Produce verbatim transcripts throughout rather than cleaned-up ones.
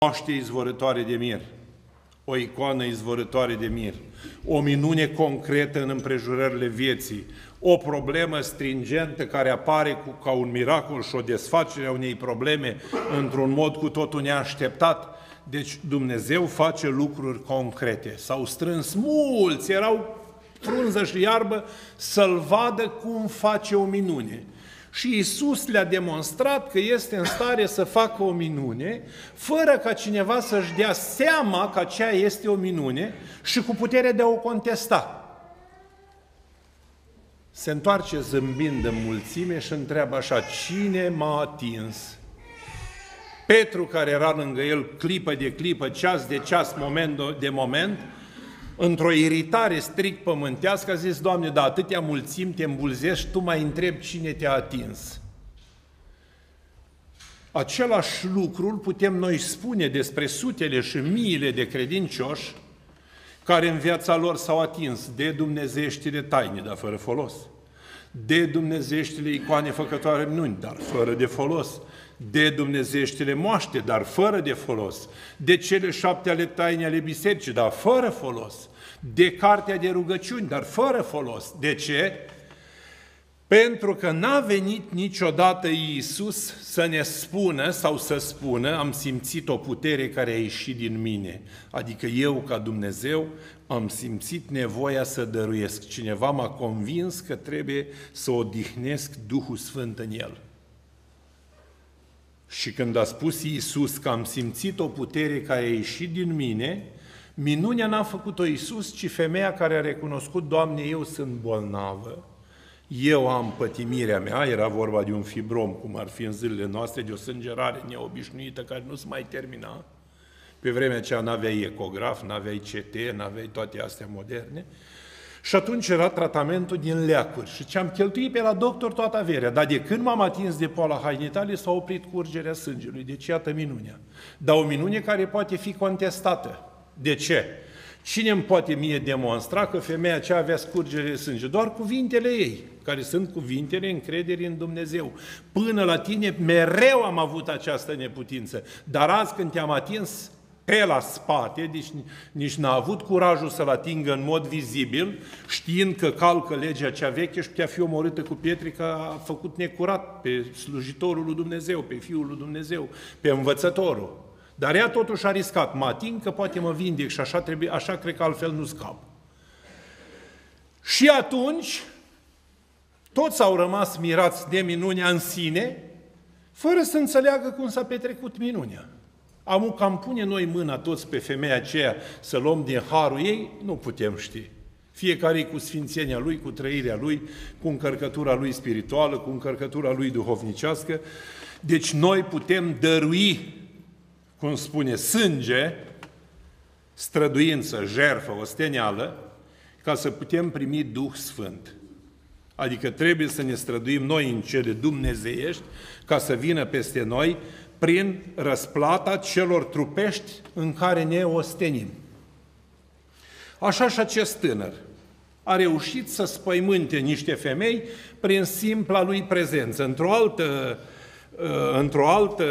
moaște izvorătoare de mir, o icoană izvorătoare de mir, o minune concretă în împrejurările vieții, o problemă stringentă care apare cu, ca un miracol și o desfacere a unei probleme într-un mod cu totul neașteptat. Deci Dumnezeu face lucruri concrete. S-au strâns mulți, erau frunză și iarbă, să-L vadă cum face o minune. Și Iisus le-a demonstrat că este în stare să facă o minune, fără ca cineva să-și dea seama că aceea este o minune și cu puterea de a o contesta. Se întoarce zâmbind în mulțime și întreabă așa: cine m-a atins? Petru, care era lângă el clipă de clipă, ceas de ceas, moment de moment, într-o iritare strict pământească, a zis: Doamne, da, atâtea mulțimi te îmbulzești, Tu mai întrebi cine te-a atins. Același lucru îl putem noi spune despre sutele și miile de credincioși care în viața lor s-au atins de dumnezeieștile taine, dar fără folos, de dumnezeieștile icoane făcătoare minuni, dar fără de folos, de dumnezeieștile moaște, dar fără de folos, de cele șapte ale taine ale bisericii, dar fără folos, de cartea de rugăciuni, dar fără folos. De ce? Pentru că n-a venit niciodată Iisus să ne spună sau să spună: am simțit o putere care a ieșit din mine. Adică eu, ca Dumnezeu, am simțit nevoia să dăruiesc. Cineva m-a convins că trebuie să odihnesc Duhul Sfânt în el. Și când a spus Iisus că am simțit o putere care a ieșit din mine, minunea n-a făcut-o Iisus, ci femeia care a recunoscut: Doamne, eu sunt bolnavă, eu am pătimirea mea, era vorba de un fibrom, cum ar fi în zilele noastre, de o sângerare neobișnuită care nu se mai termina. Pe vremea aceea n-aveai ecograf, n-aveai C T, n-aveai toate astea moderne. Și atunci era tratamentul din leacuri. Și ce-am cheltuit pe la doctor toată averea. Dar de când m-am atins de poala hainei tale, s-a oprit curgerea sângelui. Deci iată minunea. Dar o minune care poate fi contestată. De ce? Cine îmi poate mie demonstra că femeia aceea avea scurgere de sânge? Doar cuvintele ei, care sunt cuvintele încrederii în Dumnezeu. Până la tine mereu am avut această neputință. Dar azi când te-am atins pe la spate, deci nici n-a avut curajul să-l atingă în mod vizibil, știind că calcă legea cea veche și putea fi omorâtă cu pietre, că a făcut necurat pe slujitorul lui Dumnezeu, pe Fiul lui Dumnezeu, pe învățătorul. Dar ea totuși a riscat: mă ating că poate mă vindec și așa, trebuie, așa cred că altfel nu scap. Și atunci toți au rămas mirați de minunea în sine, fără să înțeleagă cum s-a petrecut minunea. Am cam pune noi mâna toți pe femeia aceea să luăm din harul ei, nu putem ști. Fiecare cu sfințenia lui, cu trăirea lui, cu încărcătura lui spirituală, cu încărcătura lui duhovnicească. Deci noi putem dărui, cum spune, sânge, străduință, jertfă, ostenială, ca să putem primi Duh Sfânt. Adică trebuie să ne străduim noi în cele dumnezeiești ca să vină peste noi prin răsplata celor trupești în care ne ostenim. Așa și acest tânăr a reușit să spăimânte niște femei prin simpla lui prezență. Într-o altă, într-o altă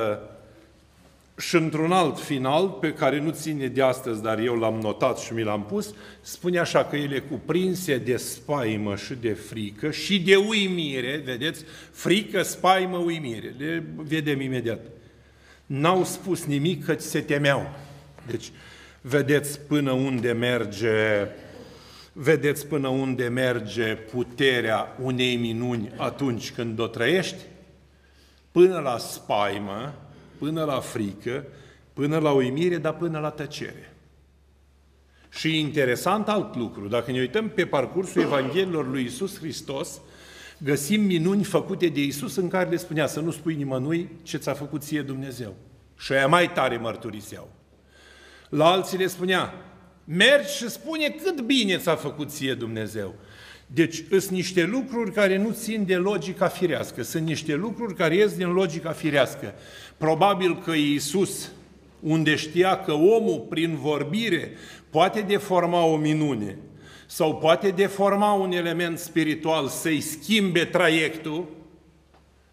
și într-un alt final, pe care nu ține de astăzi, dar eu l-am notat și mi l-am pus, spune așa că ele cuprinse de spaimă și de frică și de uimire, vedeți, frică, spaimă, uimire, le vedem imediat. N-au spus nimic că se temeau. Deci, vedeți până unde merge, vedeți până unde merge puterea unei minuni atunci când o trăiești? Până la spaimă, până la frică, până la uimire, dar până la tăcere. Și interesant alt lucru, dacă ne uităm pe parcursul Evangheliilor lui Iisus Hristos, găsim minuni făcute de Iisus în care le spunea să nu spui nimănui ce ți-a făcut ție Dumnezeu. Și aia mai tare mărturiseau. La alții le spunea: mergi și spune cât bine ți-a făcut ție Dumnezeu. Deci sunt niște lucruri care nu țin de logica firească, sunt niște lucruri care ies din logica firească. Probabil că Iisus, unde știa că omul prin vorbire poate deforma o minune sau poate deforma un element spiritual să-i schimbe traiectul,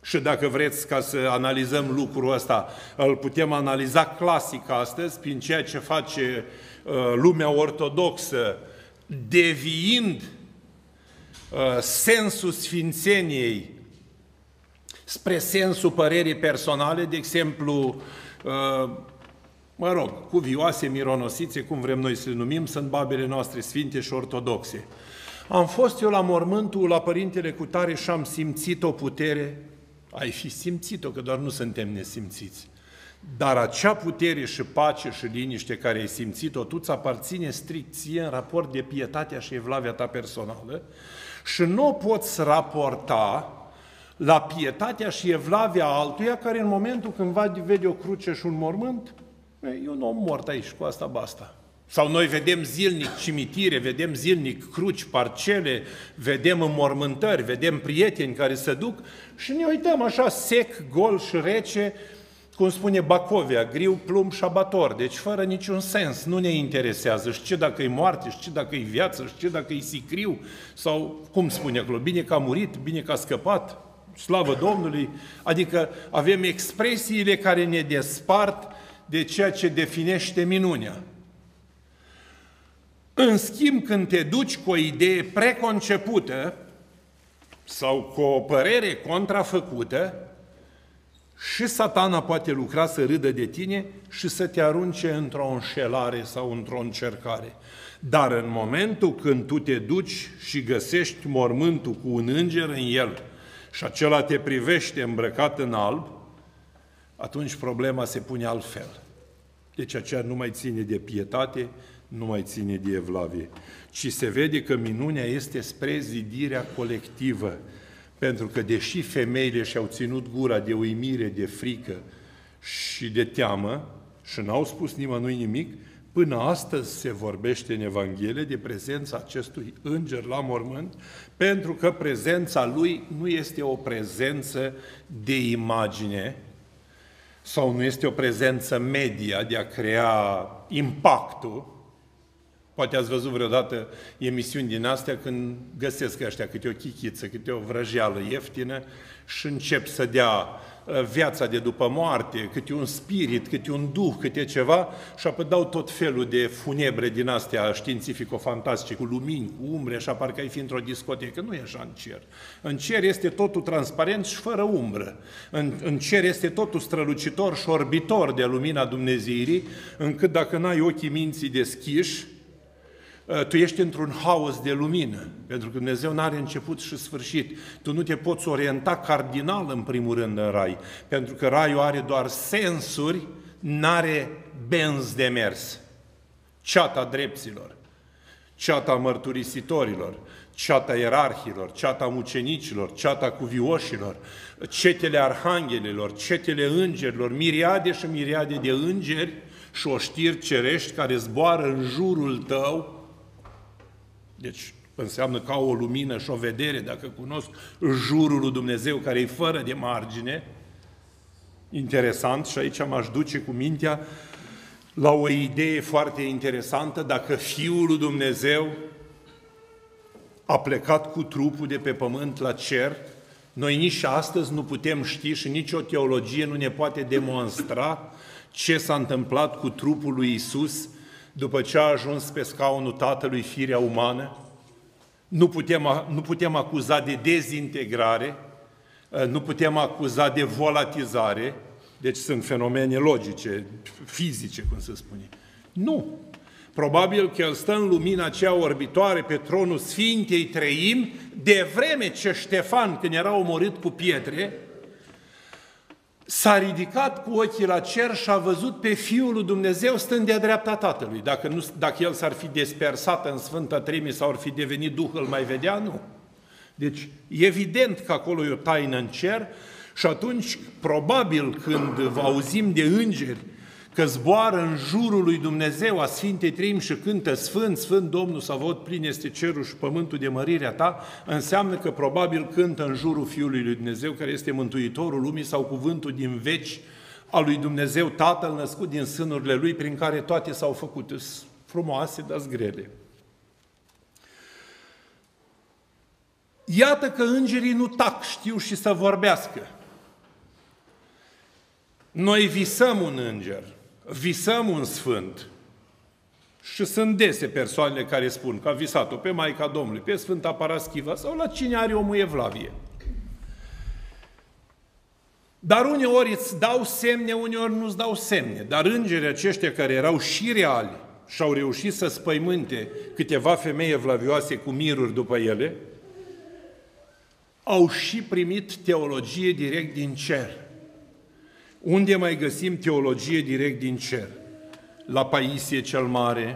Și dacă vreți ca să analizăm lucrul ăsta, îl putem analiza clasic astăzi prin ceea ce face uh, lumea ortodoxă, deviind uh, sensul sfințeniei spre sensul părerii personale, de exemplu, uh, mă rog, cuvioase, mironosițe, cum vrem noi să le numim, sunt babele noastre sfinte și ortodoxe. Am fost eu la mormântul la Părintele Cutare și am simțit o putere. Ai fi simțit-o, că doar nu suntem nesimțiți. Dar acea putere și pace și liniște care ai simțit-o, tu ți aparține strict ție în raport de pietatea și evlavia ta personală și nu o poți raporta la pietatea și evlavia altuia care în momentul când vede o cruce și un mormânt, e un om mort aici, cu asta basta. Sau noi vedem zilnic cimitire, vedem zilnic cruci, parcele, vedem înmormântări, vedem prieteni care se duc și ne uităm așa sec, gol și rece, cum spune Bacovia, griu, plumb și abator, deci fără niciun sens, nu ne interesează și ce dacă e moarte, și ce dacă e viață, și ce dacă e sicriu, sau cum spune acolo, bine că a murit, bine că a scăpat, slavă Domnului, adică avem expresiile care ne despart de ceea ce definește minunea. În schimb, când te duci cu o idee preconcepută sau cu o părere contrafăcută, și Satana poate lucra să râdă de tine și să te arunce într-o înșelare sau într-o încercare. Dar în momentul când tu te duci și găsești mormântul cu un înger în el și acela te privește îmbrăcat în alb, atunci problema se pune altfel. Deci aceea nu mai ține de pietate, nu mai ține de evlavie, ci se vede că minunea este spre zidirea colectivă. Pentru că deși femeile și-au ținut gura de uimire, de frică și de teamă și n-au spus nimănui nimic, până astăzi se vorbește în Evanghelie de prezența acestui înger la mormânt, pentru că prezența lui nu este o prezență de imagine sau nu este o prezență media de a crea impactul. Poate ați văzut vreodată emisiuni din astea când găsesc ăștia câte o chichiță, câte o vrăjeală ieftină și încep să dea viața de după moarte, câte un spirit, câte un duh, câte ceva și apoi dau tot felul de funebre din astea științifico-fantastice, cu lumini, cu umbre, așa parcă ai fi într-o discotecă. Nu e așa în cer. În cer este totul transparent și fără umbră. În, în cer este totul strălucitor și orbitor de lumina Dumnezeirii, încât dacă n-ai ochii minții deschiși, tu ești într-un haos de lumină, pentru că Dumnezeu n-are început și sfârșit. Tu nu te poți orienta cardinal, în primul rând, în rai, pentru că raiul are doar sensuri, n-are benzi de mers. Ceata drepților, ceata mărturisitorilor, ceata ierarhilor, ceata mucenicilor, ceata cuvioșilor, cetele arhanghelilor, cetele îngerilor, miriade și miriade de îngeri și oștiri cerești care zboară în jurul tău. Deci înseamnă ca o lumină și o vedere, dacă cunosc jurul lui Dumnezeu, care e fără de margine. Interesant, și aici m-aș duce cu mintea la o idee foarte interesantă. Dacă Fiul lui Dumnezeu a plecat cu trupul de pe pământ la cer, noi nici astăzi nu putem ști și nici o teologie nu ne poate demonstra ce s-a întâmplat cu trupul lui Iisus după ce a ajuns pe scaunul Tatălui firea umană. Nu putem, nu putem acuza de dezintegrare, nu putem acuza de volatizare, deci sunt fenomene logice, fizice, cum se spune. Nu! Probabil că el stă în lumina aceea orbitoare pe tronul Sfintei Treimi, de vreme ce Ștefan, când era omorât cu pietre, s-a ridicat cu ochii la cer și a văzut pe Fiul lui Dumnezeu stând de-a dreapta Tatălui. Dacă, nu, dacă el s-ar fi dispersat în Sfânta Treime sau ar fi devenit Duh, îl mai vedea? Nu. Deci, evident că acolo e o taină în cer și atunci, probabil, când auzim de îngeri că zboară în jurul lui Dumnezeu a Sfintei Treimi și cântă Sfânt, Sfânt Domnul Sabaoth, plin este cerul și pământul de mărirea ta, înseamnă că probabil cântă în jurul Fiului lui Dumnezeu, care este Mântuitorul lumii sau cuvântul din veci al lui Dumnezeu, Tatăl născut din sânurile Lui, prin care toate s-au făcut frumoase, dar grele. Iată că îngerii nu tac, știu și să vorbească. Noi visăm un înger, visăm un sfânt. Și sunt dese persoanele care spun că a visat-o pe Maica Domnului, pe Sfânta Paraschiva sau la cine are omul evlavie. Dar uneori îți dau semne, uneori nu-ți dau semne. Dar îngerii aceștia care erau și reali și au reușit să spăimânte câteva femei evlavioase cu miruri după ele, au și primit teologie direct din cer. Unde mai găsim teologie direct din cer? La Paisie cel Mare,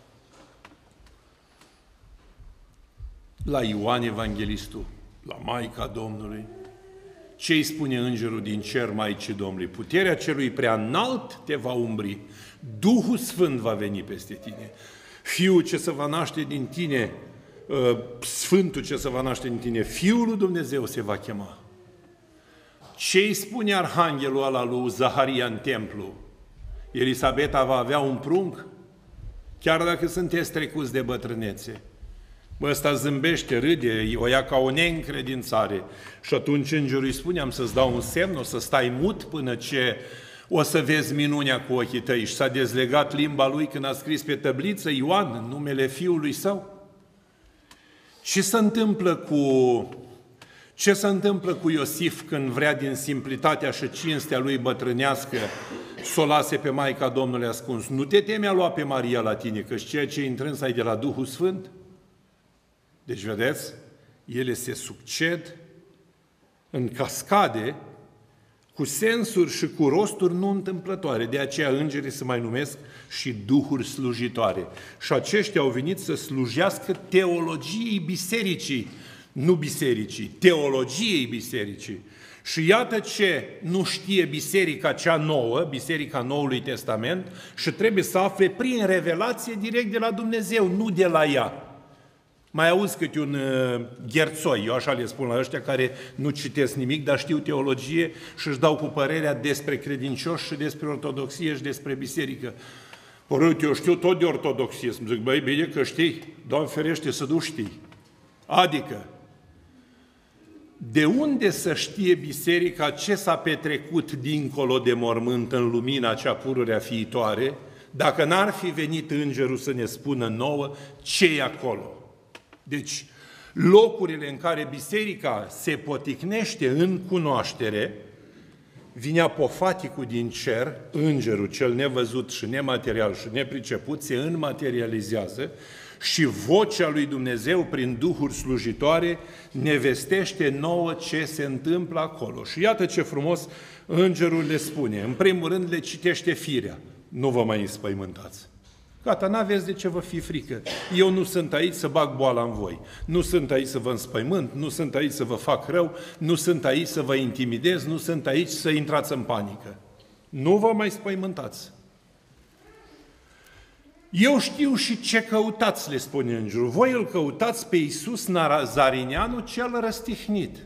la Ioan Evanghelistul, la Maica Domnului. Ce îi spune îngerul din cer Maicii Domnului? Puterea celui prea înalt te va umbri, Duhul Sfânt va veni peste tine. Fiul ce se va naște din tine, Sfântul ce se va naște din tine, Fiul lui Dumnezeu se va chema. Ce îi spune arhanghelul ăla lui Zaharia în templu? Elisabeta va avea un prunc? Chiar dacă sunteți trecuți de bătrânețe. Bă, ăsta zâmbește, râde, o ia ca o neîncredințare. Și atunci îngerul îi spune, am să-ți dau un semn, o să stai mut până ce o să vezi minunea cu ochii tăi. Și s-a dezlegat limba lui când a scris pe tăbliță Ioan, în numele fiului său. Ce se întâmplă cu... Ce se întâmplă cu Iosif când vrea din simplitatea și cinstea lui bătrânească să o lase pe Maica Domnului ascuns? Nu te teme a lua pe Maria la tine, că ceea ce intrâns ai de la Duhul Sfânt? Deci, vedeți, ele se succed în cascade cu sensuri și cu rosturi nu întâmplătoare. De aceea îngerii se mai numesc și duhuri slujitoare. Și aceștia au venit să slujească teologiei bisericii, nu bisericii, teologiei bisericii. Și iată ce nu știe biserica cea nouă, biserica Noului Testament, și trebuie să afle prin revelație direct de la Dumnezeu, nu de la ea. Mai auzi câte un uh, gherțoi, eu așa le spun la ăștia care nu citesc nimic, dar știu teologie și își dau cu părerea despre credincioși și despre ortodoxie și despre biserică. Păi, uite, eu știu tot de ortodoxie. Îmi zic, băi, bine că știi, Doamne ferește să nu știi. Adică, de unde să știe biserica ce s-a petrecut dincolo de mormânt în lumina cea pururea fiitoare, dacă n-ar fi venit îngerul să ne spună nouă ce e acolo? Deci, locurile în care biserica se poticnește în cunoaștere, vine apofaticul din cer, îngerul cel nevăzut și nematerial și nepriceput, se înmaterializează și vocea lui Dumnezeu, prin duhuri slujitoare, ne vestește nouă ce se întâmplă acolo. Și iată ce frumos îngerul le spune. În primul rând le citește firea. Nu vă mai înspăimântați. Gata, n-aveți de ce vă fi frică. Eu nu sunt aici să bag boala în voi. Nu sunt aici să vă înspăimânt, nu sunt aici să vă fac rău, nu sunt aici să vă intimidez, nu sunt aici să intrați în panică. Nu vă mai spăimântați. Eu știu și ce căutați, le spune îngerul. Voi îl căutați pe Iisus Nazarineanu cel răstihnit.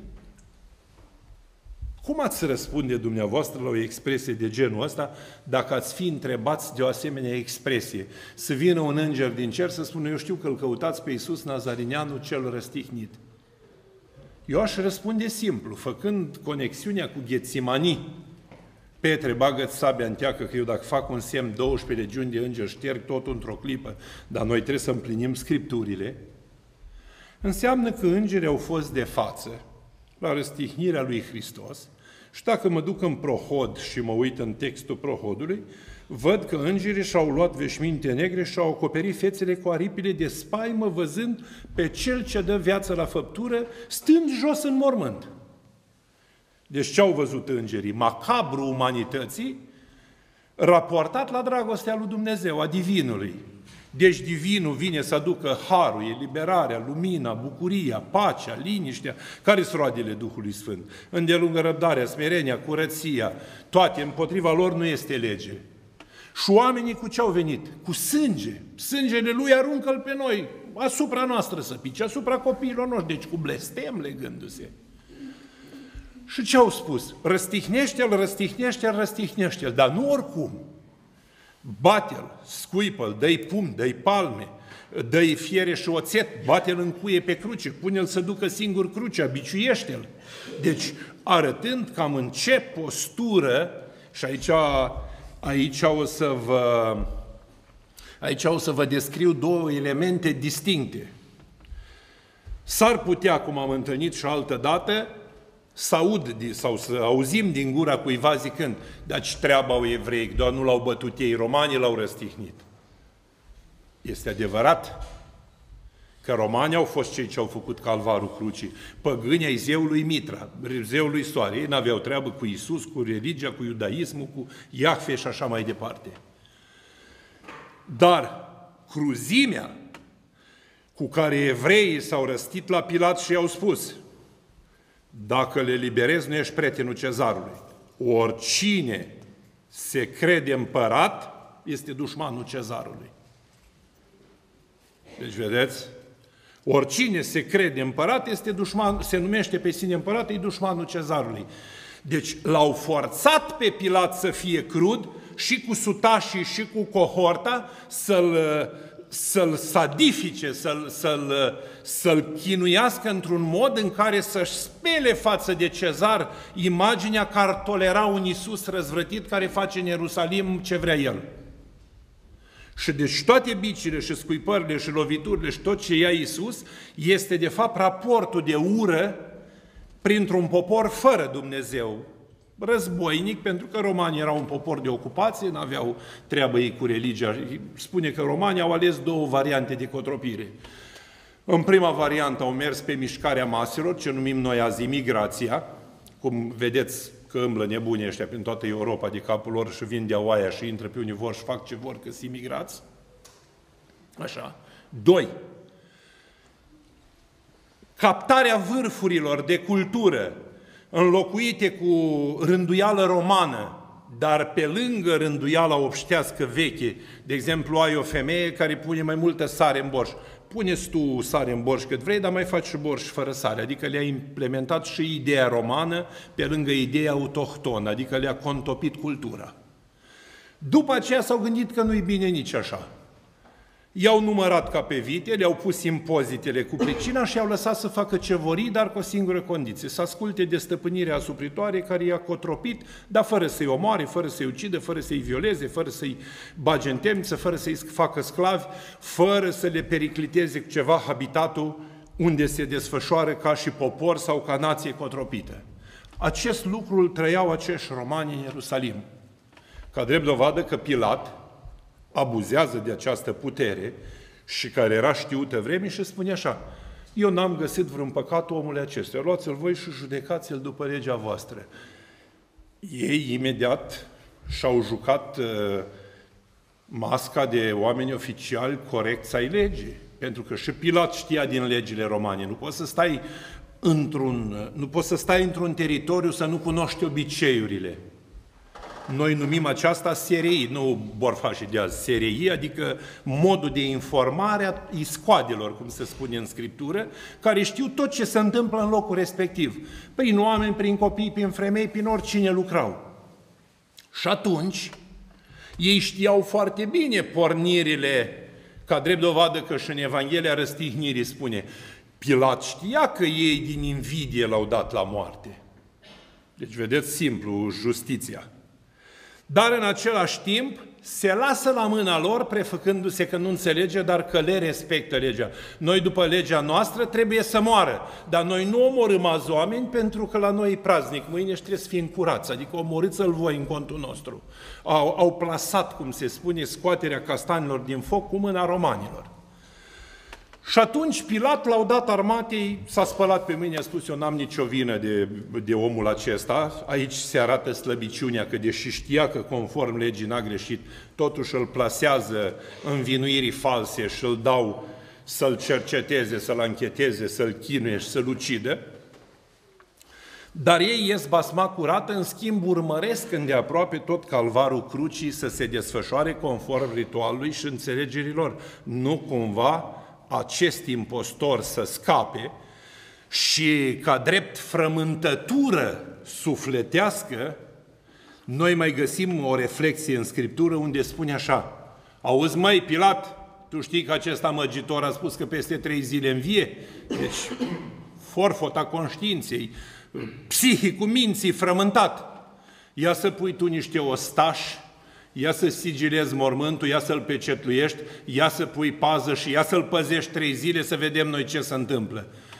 Cum ați răspunde dumneavoastră la o expresie de genul ăsta dacă ați fi întrebați de o asemenea expresie? Să vină un înger din cer să spună, eu știu că îl căutați pe Iisus Nazarineanu cel răstihnit. Eu aș răspunde simplu, făcând conexiunea cu Ghețimanii. Petre, bagă-ți sabia în teacă, că eu dacă fac un semn, douăsprezece legiuni de îngeri, șterg totul într-o clipă, dar noi trebuie să împlinim scripturile. Înseamnă că îngerii au fost de față la răstihnirea lui Hristos și dacă mă duc în prohod și mă uit în textul prohodului, văd că îngerii și-au luat veșminte negre și au acoperit fețele cu aripile de spaimă, văzând pe Cel ce dă viață la făptură, stând jos în mormânt. Deci ce au văzut îngerii? Macabru umanității, raportat la dragostea lui Dumnezeu, a divinului. Deci divinul vine să aducă harul, eliberarea, lumina, bucuria, pacea, liniștea. Care sunt roadele Duhului Sfânt? Îndelungă răbdarea, smerenia, curăția, toate, împotriva lor nu este lege. Și oamenii cu ce au venit? Cu sânge. Sângele lui aruncă-l pe noi, asupra noastră să pice, asupra copiilor noștri, deci cu blestem legându-se. Și ce au spus? Răstihnește-l, răstihnește-l, răstihnește-l, dar nu oricum. Bate-l, scuipă-l, dă-i pumn, dă-i palme, dă-i fiere și oțet, bate-l în cuie pe cruce, pune-l să ducă singur crucea, biciuiește-l. Deci, arătând cam în ce postură Și aici, aici, o să vă, aici o să vă descriu două elemente distincte. S-ar putea, cum am întâlnit și altă dată, să aud sau să auzim din gura cuiva zicând, dar ce treabă au evrei, doar nu l-au bătut ei, romanii l-au răstihnit. Este adevărat că romanii au fost cei ce au făcut calvarul crucii, păgâni ai zeului Mitra, zeului Soare. Ei n-aveau treabă cu Iisus, cu religia, cu iudaismul, cu Iahve și așa mai departe. Dar cruzimea cu care evreii s-au răstit la Pilat și i-au spus, dacă le liberezi, nu ești prietenul cezarului. Oricine se crede împărat este dușmanul cezarului. Deci, vedeți? Oricine se crede împărat este dușman, se numește pe sine împărat, e dușmanul cezarului. Deci l-au forțat pe Pilat să fie crud și cu sutașii și cu cohorta să-l să-l sadifice, să-l să-l, să-l chinuiască într-un mod în care să-și spele față de cezar imaginea că ar tolera un Iisus răzvrătit care face în Ierusalim ce vrea el. Și deci toate bicile și scuipările și loviturile și tot ce ia Iisus este de fapt raportul de ură printr-un popor fără Dumnezeu, războinic, pentru că romanii erau un popor de ocupație, n-aveau treabă ei cu religia. Spune că romanii au ales două variante de cotropire. În prima variantă au mers pe mișcarea maselor, ce numim noi azi imigrația, cum vedeți că îmblă nebunii ăștia prin toată Europa de capul lor și vin de oaia și intră pe unii vor și fac ce vor, că sunt imigrați. Așa. Doi. Captarea vârfurilor de cultură, înlocuite cu rânduială romană, dar pe lângă rânduiala obștească veche. De exemplu, ai o femeie care pune mai multă sare în borș. Puneți tu sare în borș cât vrei, dar mai faci și borș fără sare. Adică le-a implementat și ideea romană pe lângă ideea autohtonă, adică le-a contopit cultura. După aceea s-au gândit că nu-i bine nici așa. I-au numărat ca pe vite, le-au pus impozitele cu pricina și i-au lăsat să facă ce vor, dar cu o singură condiție, să asculte de stăpânirea asupritoare care i-a cotropit, dar fără să-i omoare, fără să-i ucidă, fără să-i violeze, fără să-i bage în temniță, fără să-i facă sclavi, fără să le pericliteze cu ceva habitatul unde se desfășoară ca și popor sau ca nație cotropită. Acest lucru îl trăiau acești romani în Ierusalim. Ca drept dovadă că Pilat abuzează de această putere și care era știută vreme și spune așa, eu n-am găsit vreun păcat omului acestuia, luați-l voi și judecați-l după legea voastră. Ei imediat și-au jucat uh, masca de oameni oficiali corecți ai legii, pentru că și Pilat știa din legile romane, nu poți să stai într-un, nu poți să stai într-un teritoriu să nu cunoști obiceiurile. Noi numim aceasta S R I, nu borfașii de azi, S R I, adică modul de informare a iscoadelor, cum se spune în Scriptură, care știu tot ce se întâmplă în locul respectiv. Prin oameni, prin copii, prin femei, prin oricine lucrau. Și atunci, ei știau foarte bine pornirile, ca drept dovadă că și în Evanghelia Răstihnirii spune, Pilat știa că ei din invidie l-au dat la moarte. Deci, vedeți, simplu, justiția. Dar în același timp se lasă la mâna lor, prefăcându-se că nu înțelege, dar că le respectă legea. Noi, după legea noastră, trebuie să moară, dar noi nu omorâm azi oameni pentru că la noi e praznic, mâine și trebuie să fim curați, adică omorâți-l voi în contul nostru. Au, au plasat, cum se spune, scoaterea castanilor din foc cu mâna romanilor. Și atunci Pilat l-au dat armatei, s-a spălat pe mâini, a spus, eu n-am nicio vină de, de omul acesta. Aici se arată slăbiciunea, că deși știa că conform legii n-a greșit, totuși îl plasează învinuirii false și îl dau să-l cerceteze, să-l ancheteze, să-l chinuie și să-l ucidă. Dar ei ies basma curată, în schimb urmăresc îndeaproape tot calvarul crucii să se desfășoare conform ritualului și înțelegerilor. Nu cumva acest impostor să scape și ca drept frământătură sufletească, noi mai găsim o reflexie în Scriptură unde spune așa, auzi măi, Pilat, tu știi că acest amăgitor a spus că peste trei zile învie? Deci, forfota conștiinței, psihicul minții frământat. ia să pui tu niște ostași, ia să sigilezi mormântul, ia să-l pecetluiești, ia să pui pază și ia să-l păzești trei zile să vedem noi ce se întâmplă.